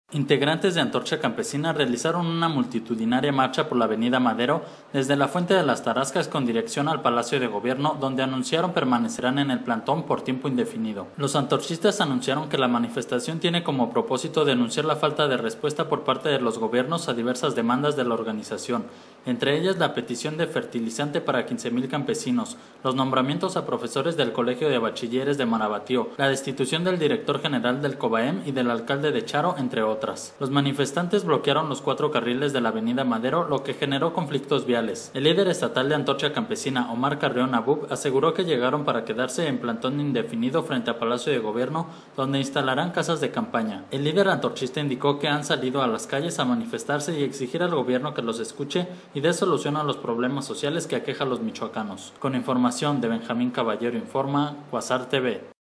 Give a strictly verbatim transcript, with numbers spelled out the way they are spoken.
Integrantes de Antorcha Campesina realizaron una multitudinaria marcha por la avenida Madero desde la Fuente de las Tarascas con dirección al Palacio de Gobierno, donde anunciaron permanecerán en el plantón por tiempo indefinido. Los antorchistas anunciaron que la manifestación tiene como propósito denunciar la falta de respuesta por parte de los gobiernos a diversas demandas de la organización, entre ellas la petición de fertilizante para quince mil campesinos, los nombramientos a profesores del Colegio de Bachilleres de Marabatío, la destitución del director general del COBAEM y del alcalde de Charo, entre otros. Los manifestantes bloquearon los cuatro carriles de la avenida Madero, lo que generó conflictos viales. El líder estatal de Antorcha Campesina, Omar Carrión Abub, aseguró que llegaron para quedarse en plantón indefinido frente al Palacio de Gobierno, donde instalarán casas de campaña. El líder antorchista indicó que han salido a las calles a manifestarse y exigir al gobierno que los escuche y dé solución a los problemas sociales que aquejan a los michoacanos. Con información de Benjamín Caballero Informa, Quasar T V.